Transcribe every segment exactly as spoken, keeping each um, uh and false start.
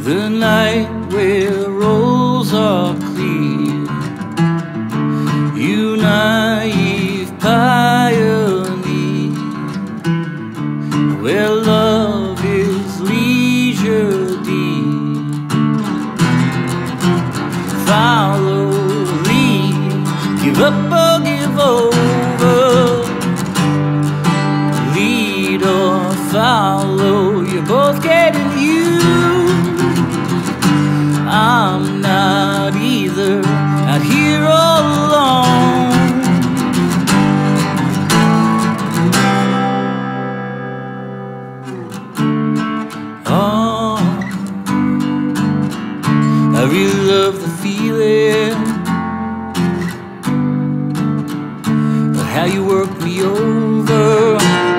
the night where roads are clear. You naive pioneer, where love is leisure deep. Follow, lead, give up or give over. Lead or follow, you're both getting used. I'm not either, out here all alone. Oh, I really love the feeling of how you work me over,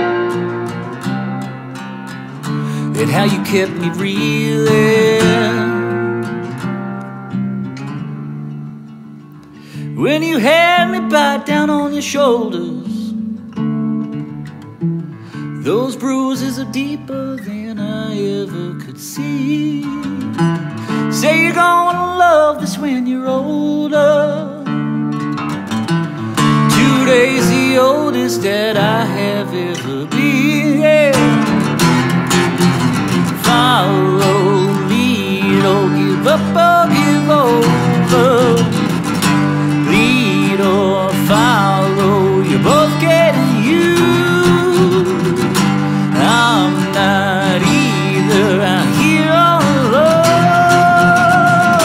and how you kept me reeling when you had me bite down on your shoulders. Those bruises are deeper than I ever could see. Say you're gonna love this when you're older. Today's the oldest that I have ever been, yeah. Follow, lead, or give up or give over. Lead or follow, you're both getting used. I'm not either, I'm here all alone.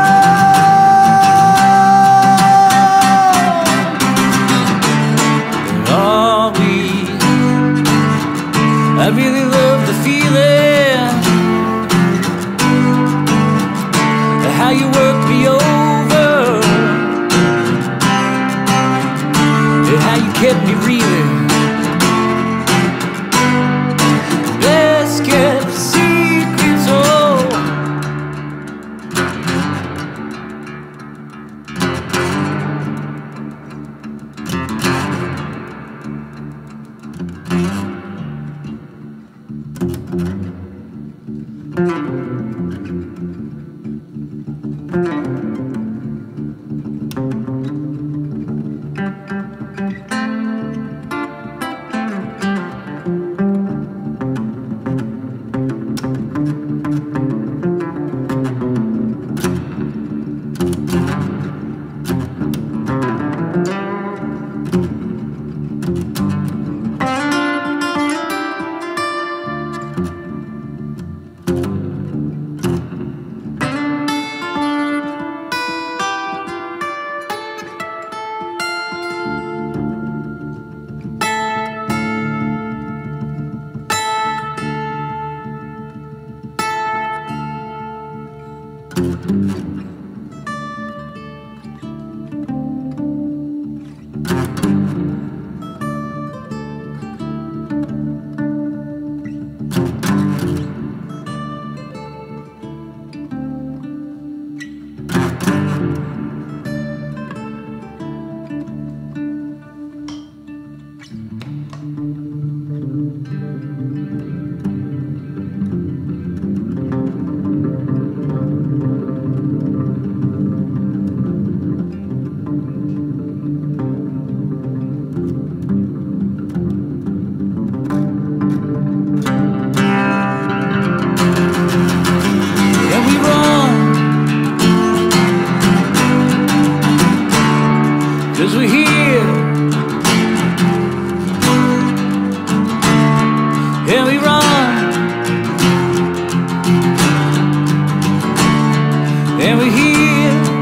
But are we? I really love the feeling, how you work me over, and how you kept me reeling. Best kept secrets, oh. Cause we're here, and we run, and we're here.